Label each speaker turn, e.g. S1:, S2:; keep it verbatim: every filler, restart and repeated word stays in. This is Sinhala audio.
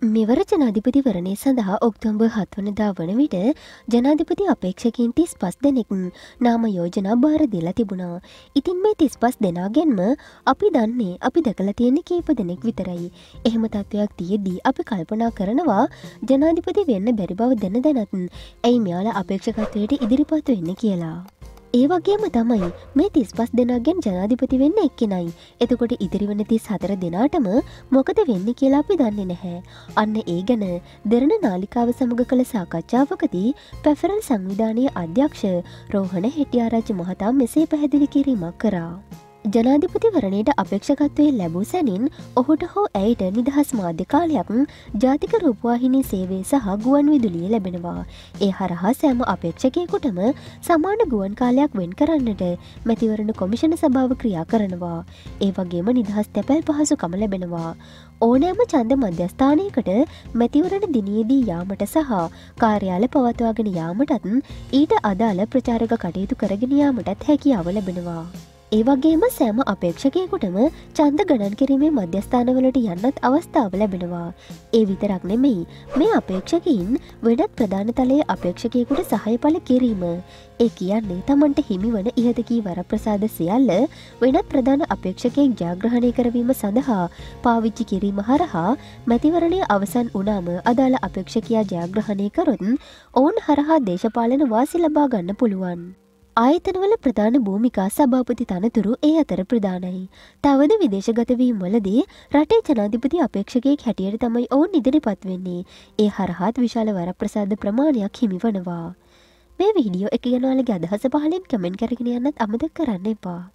S1: මෙවර ජනාධිපතිවරණය සඳහා ඔක්තෝබර් හත වනදා වන විට ජනාධිපති අපේක්ෂකයින් තිස් පස් දෙනෙක් නාම යෝජනා බාර දීලා තිබුණා. ඉතින් මේ තිස් පස් දෙනාගෙන්ම අපි දන්නේ අපි දැකලා තියෙන කීප දෙනෙක් විතරයි. එහෙම තත්වයක් තියෙද්දී අපි කල්පනා කරනවා ජනාධිපති වෙන්න බැරි බව දැන දැනත් ඇයි මෙයාලා අපේක්ෂකත්වයට ඉදිරිපත් වෙන්නේ කියලා. ඒ වගේම තමයි මේ තිස් පස් දෙනාගෙන් ජනාධිපති වෙන්න එක්කෙනයි. එතකොට ඉදිරි වෙන තිස් හතර දෙනාටම මොකද වෙන්නේ කියලා අපි දන්නේ නැහැ. අන්න ඒ ගැන දෙරණ නාලිකාව සමග කළ සාකච්ඡාවකදී පැෆරල් සංවිධානයේ අධ්‍යක්ෂ රෝහණ හෙටිආරච්චි මහතා මෙසේ පැහැදිලි කිරීමක් කරා. ජනාධිපතිවරණයට අපේක්ෂකත්වය ලැබූ සැනින් ඔහුට හෝ ඇයට නිදහස් මාධ්‍ය කාලයක් ජාතික රූපවාහිනී සේවය සහ ගුවන් විදුලිය ලැබෙනවා. ඒ හරහා සෑම අපේක්ෂකයෙකුටම සමාන ගුවන් කාලයක් වෙන් කරන්නට මැතිවරණ කොමිෂන සභාව ක්‍රියා කරනවා. ඒ වගේම නිදහස් තැපැල් පහසුකම ලැබෙනවා. ඕනෑම ඡන්ද මධ්‍යස්ථානයකට මැතිවරණ දිනයේදී යාමට සහ කාර්යාල පවත්වාගෙන යාමටත් ඊට අදාළ ප්‍රචාරක කටයුතු කරගෙන යාමටත් හැකියාව ලැබෙනවා. ඒ වගේම සෑම අපේක්ෂකයෙකුටම ඡන්ද ගණන් කිරීමේ මධ්‍යස්ථානවලට යන්නත් අවස්ථාව ලැබෙනවා. ඒ විතරක් නෙමෙයි මේ අපේක්ෂකයින් වෙනත් ප්‍රධාන තලයේ අපේක්ෂකයෙකුට සහායඵල කිරීම. ඒ කියන්නේ Tamanට හිමිවන ඉහත කී වරප්‍රසාද සියල්ල වෙනත් ප්‍රධාන අපේක්ෂකයෙක් ජයග්‍රහණය කරවීම සඳහා පාවිච්චි කිරීම හරහා මැතිවරණය අවසන් වුණාම අදාළ අපේක්ෂකයා ජයග්‍රහණය කරොත් ඔවුන් හරහා දේශපාලන වාසි ලබා ගන්න පුළුවන්. ආයතනවල ප්‍රධාන භූමිකා සභාපති තනතුරු ඒ අතර ප්‍රධානයි. තවද විදේශගත වීම වලදී රටේ ජනාධිපති අපේක්ෂකයෙක් හැටියට තමයි ඔවුන් ඉදිරිපත් වෙන්නේ. ඒ හරහාත් විශාල වරප්‍රසාද ප්‍රමාණයක් හිමිවනවා. මේ වීඩියෝ එක ගැන ඔයාලගේ අදහස පහලින් කමෙන්ට් කරගෙන යන්නත් අමතක කරන්න එපා.